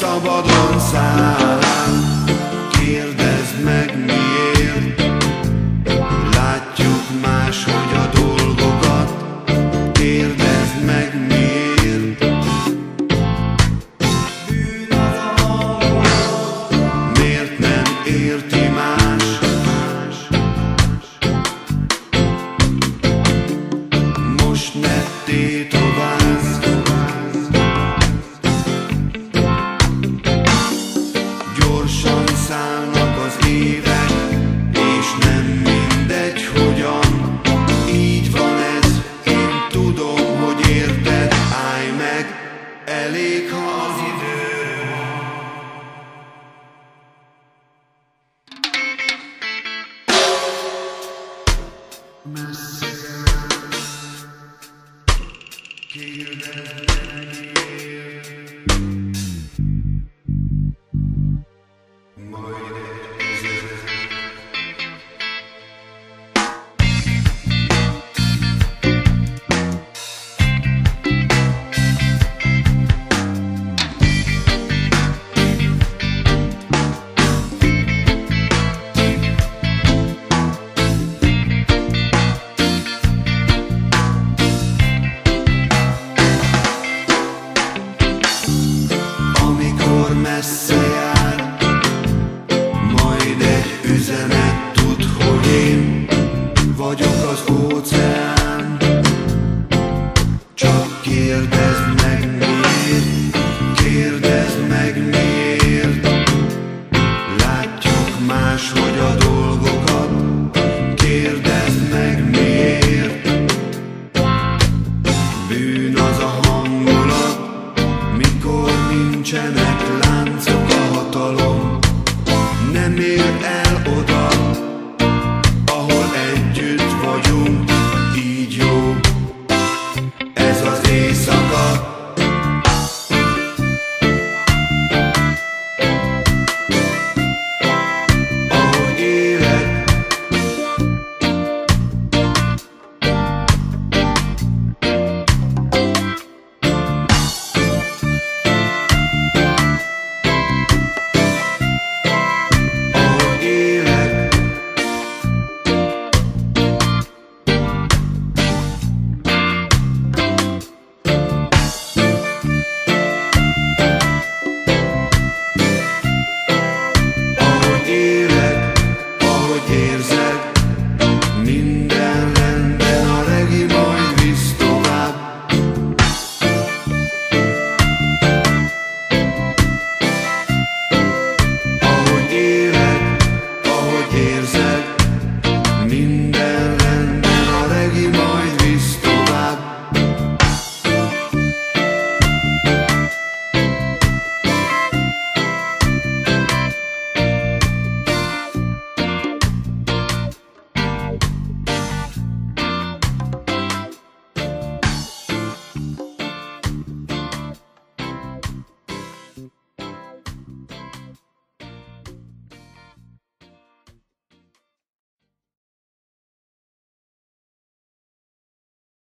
szabadon száll. Kérdezd meg miért, látjuk máshogy a dolgokat. Kérdezd meg miért. Bűn az a hangulat, miért nem érti más? Most ne tétovázz. Gyorsan szállnak az évek, és nem mindegy hogyan. Így van ez, én tudom, hogy érted. Állj meg, elég ha az idő messze jár. Kérdezd meg miért. Majd egy üzenet. Amikor messze jár, majd egy üzenet, tudd, hogy én vagyok az óceán. Csak kérdezd meg miért, kérdezd meg miért. Látjuk máshogy a dolgokat. Kérdezd meg miért. Bűn az a hangulat, mikor nincsenek láncok.